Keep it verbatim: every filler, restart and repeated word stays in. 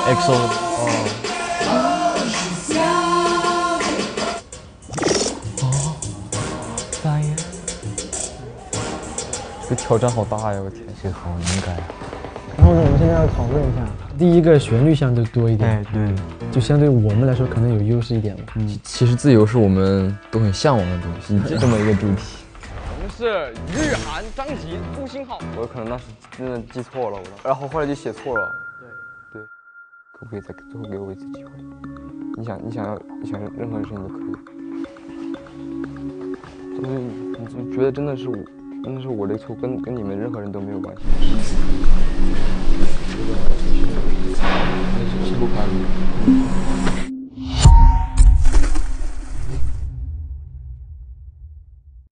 X O 哦。哦，大爷，这个挑战好大呀！我天，这个好难改啊。 然后呢，我们现在要讨论一下，第一个旋律相对多一点， 哎，对， 就相对我们来说可能有优势一点吧。 嗯，其实自由是我们都很向往的东西，这么一个主题。 我们是日韩张吉复兴号。 我可能当时真的记错了，我然后后来就写错了。对，对，可不可以再最后给我一次机会？你想，你想要，你想任何事情都可以。就是你就觉得真的是我，真的是我的错，跟跟你们任何人都没有关系。是不开